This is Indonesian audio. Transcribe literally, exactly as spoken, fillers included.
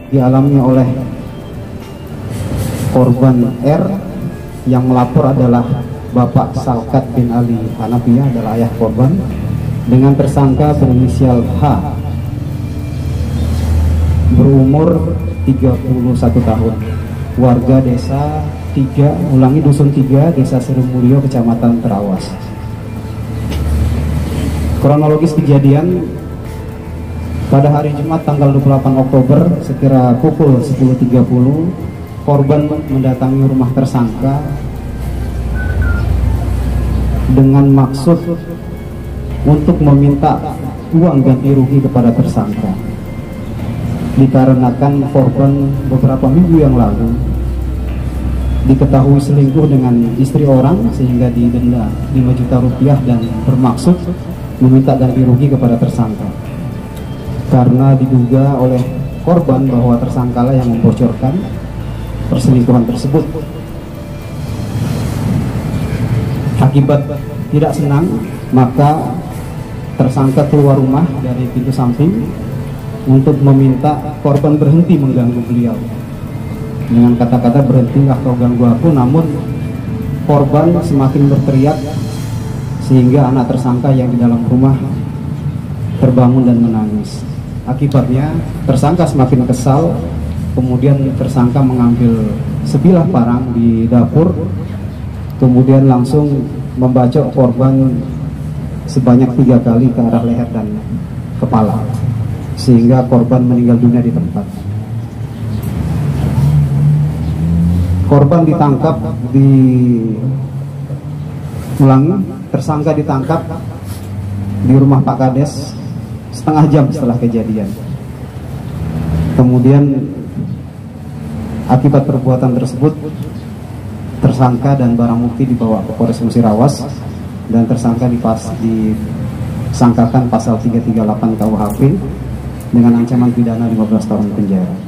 dialami oleh korban R. Yang melapor adalah Bapak Salkat bin Ali Hanafiyah, adalah ayah korban, dengan tersangka berinisial H, berumur tiga puluh satu tahun, warga desa tiga, ulangi dusun tiga, desa Serumulyo, kecamatan Terawas. Kronologis kejadian pada hari Jumat tanggal dua puluh delapan Oktober sekira pukul sepuluh tiga puluh, korban mendatangi rumah tersangka dengan maksud untuk meminta uang ganti rugi kepada tersangka, dikarenakan korban beberapa minggu yang lalu diketahui selingkuh dengan istri orang sehingga didenda lima juta rupiah dan bermaksud meminta ganti rugi kepada tersangka, karena diduga oleh korban bahwa tersangkalah yang membocorkan perselingkuhan tersebut. Akibat tidak senang, maka tersangka keluar rumah dari pintu samping untuk meminta korban berhenti mengganggu beliau dengan kata-kata berhentilah kau ganggu aku. Namun korban semakin berteriak sehingga anak tersangka yang di dalam rumah terbangun dan menangis. Akibatnya tersangka semakin kesal, kemudian tersangka mengambil sebilah parang di dapur, kemudian langsung membacok korban sebanyak tiga kali ke arah leher dan kepala, sehingga korban meninggal dunia di tempat. Korban ditangkap di ulangi, tersangka ditangkap di rumah Pak Kades setengah jam setelah kejadian. Kemudian akibat perbuatan tersebut, tersangka dan barang bukti dibawa ke Polres Musirawas dan tersangka dipas, disangkakan pasal tiga tiga delapan K U H P dengan ancaman pidana lima belas tahun penjara.